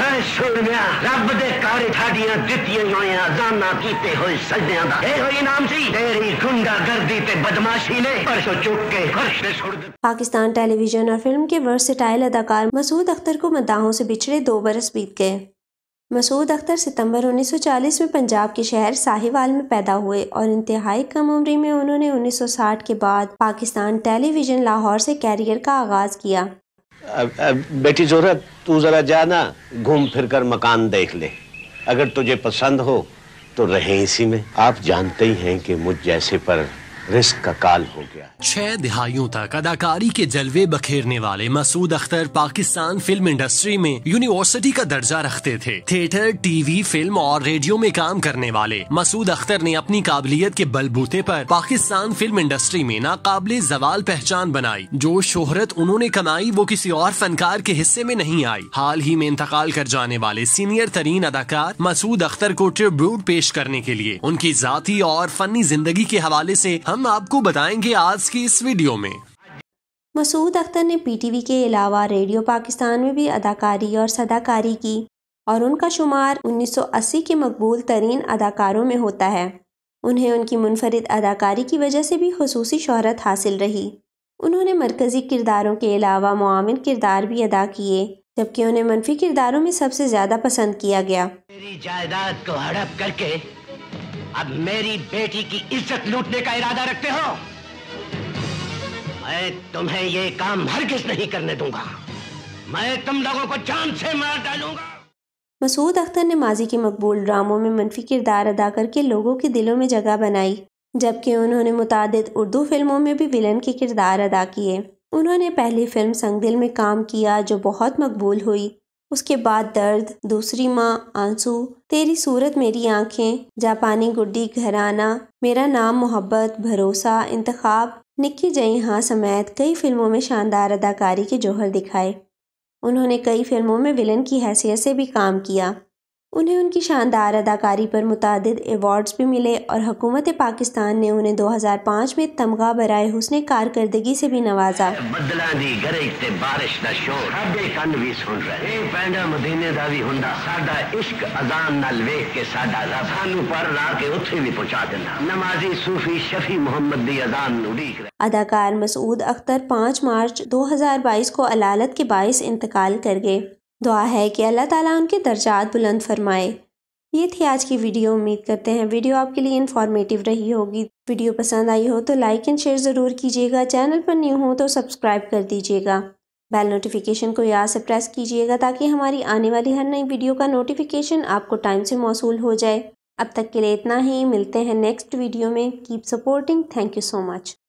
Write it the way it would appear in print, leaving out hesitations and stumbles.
سوڑیا رب دے کار ٹھاڈیاں دتیاں ہوئیاں ازانا کیتے ہوئے سجدیاں دا اے ہوئی انعام سی تیری گنڈا گردی تے بدماشی نے پرسوں چک کے فرش تے چھوڑ دتا۔ پاکستان ٹیلی ویژن اور فلم کے ورسٹائل اداکار مسعود اختر کو مداحوں سے بچھڑے 2 برس بیت گئے۔ مسعود اختر ستمبر 1940 میں پنجاب کے شہر ساہیوال میں پیدا ہوئے اور انتہائی کم عمری میں انہوں نے 1960 کے بعد پاکستان ٹیلی ویژن لاہور سے کیریئر کا آغاز کیا۔ بیٹی زہرہ تو ذرا جانا گھوم پھر کر مکان دیکھ لے، اگر تجھے پسند ہو تو رہیں اسی میں۔ آپ جانتے ہی ہیں کہ مجھ جیسے پر رزق کا کال ہو گیا۔ 6 دہائیوں تک اداکاری کے جلوے بکھیرنے والے مسعود اختر پاکستان فلم انڈسٹری میں یونیورسٹی کا درجہ رکھتے تھے۔ تھیٹر، ٹی وی، فلم اور ریڈیو میں کام کرنے والے مسعود اختر نے اپنی قابلیت کے بلبوتے پر پاکستان فلم انڈسٹری میں ناقابل زوال پہچان بنائی۔ جو شہرت انہوں نے کمائی وہ کسی اور فنکار کے حصے میں نہیں آئی۔ حال ہی میں انتقال کر جانے والے سینئر ترین اداکار مسعود اختر کو ٹریبیوٹ پیش کرنے کے لیے ان کی ذاتی اور فنی زندگی کے حوالے سے ہم آپ کو بتائیں گے آج کی اس ویڈیو میں۔ مسعود اختر نے پی ٹی وی کے علاوہ ریڈیو پاکستان میں بھی اداکاری اور صداکاری کی اور ان کا شمار 1980 کے مقبول ترین اداکاروں میں ہوتا ہے۔ انہیں ان کی منفرد اداکاری کی وجہ سے بھی خصوصی شہرت حاصل رہی۔ انہوں نے مرکزی کرداروں کے علاوہ معاون کردار بھی ادا کیے، جبکہ انہیں منفی کرداروں میں سب سے زیادہ پسند کیا گیا۔ میری جائیداد کو ہڑپ کر کے اب میری بیٹی کی عزت لوٹنے کا ارادہ رکھتے ہو؟ میں تمہیں یہ کام ہرگز نہیں کرنے دوں گا۔ میں تم لوگوں کو جان سے مار ڈالوں گا۔ مسعود اختر نے ماضی کے مقبول ڈراموں میں منفی کردار ادا کر کے لوگوں کے دلوں میں جگہ بنائی، جبکہ انہوں نے متعدد اردو فلموں میں بھی ولن کے کردار ادا کیے۔ انہوں نے پہلی فلم سنگ دل میں کام کیا جو بہت مقبول ہوئی۔ اس کے بعد درد، دوسری ماں، آنسو، تیری صورت میری آنکھیں، جاپانی گڈی گھرانہ، میرا نام محبت، بھروسہ، انتخاب، نکی جئی ہاں سمیت کئی فلموں میں شاندار اداکاری کے جوہر دکھائے۔ انہوں نے کئی فلموں میں ولن کی حیثیت سے بھی کام کیا۔ انہیں ان کی شاندار اداکاری پر متعدد ایوارڈز بھی ملے اور حکومت پاکستان نے انہیں 2005 میں تمغہ برائے حسن کارکردگی سے بھی نوازا۔ بدلاں دی گرج تے بارش دا شور ساڈے کن بھی سن رہے۔ اے پینڈا مدینے دا بھی ہوندا، ساڈا عشق اذان نال ویکھ کے ساڈا رب سانو پر لا کے اوتھے بھی پہنچا دیندا۔ نمازی صوفی شفیع محمد دی اذان اڈیک رہے۔ اداکار مسعود اختر 5 مارچ 2022 کو علالت کے باعث انتقال کر گئے۔ دعا ہے کہ اللہ تعالیٰ ان کے درجات بلند فرمائے۔ یہ تھی آج کی ویڈیو۔ امید کرتے ہیں ویڈیو آپ کے لیے انفارمیٹیو رہی ہوگی۔ ویڈیو پسند آئی ہو تو لائک اینڈ شیئر ضرور کیجیے گا۔ چینل پر نیو ہو تو سبسکرائب کر دیجیے گا۔ بیل نوٹیفیکیشن کو یاد سے پریس کیجیے گا تاکہ ہماری آنے والی ہر نئی ویڈیو کا نوٹیفیکیشن آپ کو ٹائم سے موصول ہو جائے۔ اب تک کے لیے اتنا ہی، ملتے ہیں نیکسٹ ویڈیو میں۔ Keep supporting. Thank you so much.